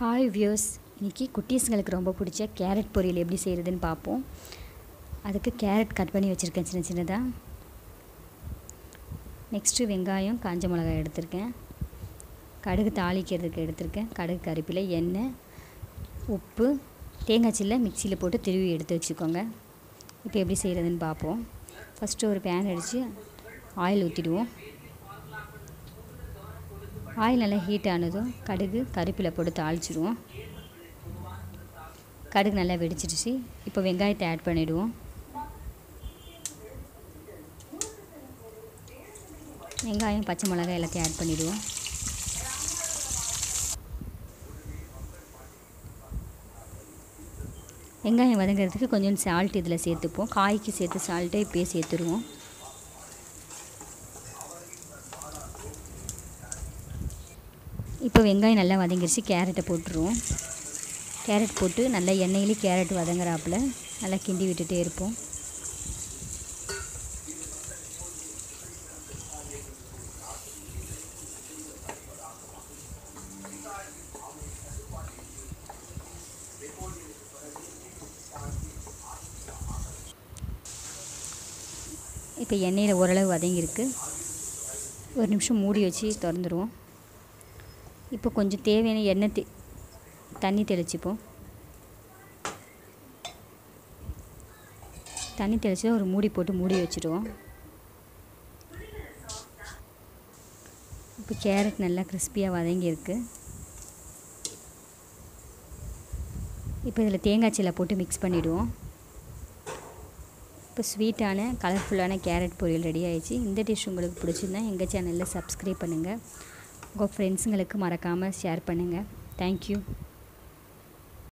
Hi views, இன்றைக்கி குட்டீஸுங்களுக்கு ரொம்ப பிடிச்ச கேரட் பொரியல் எப்படி செய்கிறதுன்னு பார்ப்போம். அதுக்கு கேரட் கட் பண்ணி வச்சுருக்கேன் சின்ன சின்னதாக. நெக்ஸ்ட்டு வெங்காயம், காஞ்ச மிளகாய் எடுத்திருக்கேன். கடுகு தாளிக்கிறதுக்கு எடுத்திருக்கேன். கடுகு, கருவேப்பிலை, எண்ணெய், உப்பு, தேங்காய் சில்லை மிக்சியில் போட்டு திருவி எடுத்து வச்சுக்கோங்க. இப்போ எப்படி செய்கிறதுன்னு பார்ப்போம். ஃபஸ்ட்டு ஒரு பேன் அடித்து ஆயில் ஊற்றிடுவோம். ஆயில் நல்லா ஹீட் ஆனதும் கடுகு, கருவேப்பிலை போட்டு தாளிச்சிடுவோம். கடுகு நல்லா வெடிச்சிடுச்சு. இப்போ வெங்காயத்தை ஆட் பண்ணிவிடுவோம். வெங்காயம், பச்சை மிளகாய் எல்லாத்தையும் ஆட் பண்ணிவிடுவோம். வெங்காயம் வதங்கிறதுக்கு கொஞ்சம் சால்ட் இதில் சேர்த்துப்போம். காய்க்கு சேர்த்து சால்ட்டை இப்போயே சேர்த்துருவோம். இப்போ வெங்காயம் நல்லா வதங்கிடுச்சு. கேரட்டை போட்டுருவோம். கேரட் போட்டு நல்லா எண்ணெயிலே கேரட் வதங்குறாப்புல நல்லா கிண்டி விட்டுட்டே இருப்போம். இப்போ எண்ணெயில் ஓரளவு வதங்கியிருக்கு. ஒரு நிமிஷம் மூடி வச்சு திறந்துருவோம். இப்போ கொஞ்சம் தேவையான எண்ணெய் தண்ணி தெளிச்சுப்போம். தண்ணி தெளித்து ஒரு மூடி போட்டு மூடி வச்சுடுவோம். இப்போ கேரட் நல்லா கிறிஸ்பியாக வதங்கியிருக்கு. இப்போ இதில் தேங்காய் சில்லை போட்டு மிக்ஸ் பண்ணிவிடுவோம். இப்போ ஸ்வீட்டான கலர்ஃபுல்லான கேரட் பொரியல் ரெடி ஆகிடுச்சு. இந்த டிஷ் உங்களுக்கு பிடிச்சிருந்தா எங்கள் சேனலில் சப்ஸ்கிரைப் பண்ணுங்கள். உங்கள் ஃப்ரெண்ட்ஸுங்களுக்கு மறக்காமல் ஷேர் பண்ணுங்கள். தேங்க்யூ.